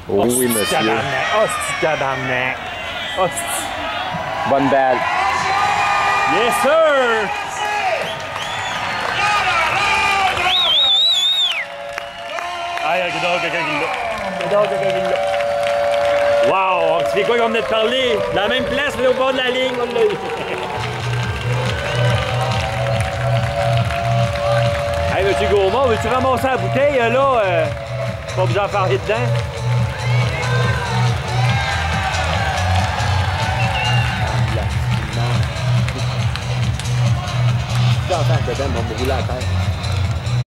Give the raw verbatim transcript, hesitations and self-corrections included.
Oh, oui, monsieur. Oh, c'est tabarnak. Oh, c'est... Bonne balle. Yes, sir! Ah, il y a quelqu'un qui l'a. Il y a quelqu'un qui l'a. Wow! Tu fais quoi qu'on venait de parler? Dans la même place, mais au bord de la ligne, on l'a eu. Hey, monsieur Gaumont, veux-tu ramasser la bouteille, là? Euh, pas besoin de parler dedans. J'entends que dedans, on va me rouler à terre.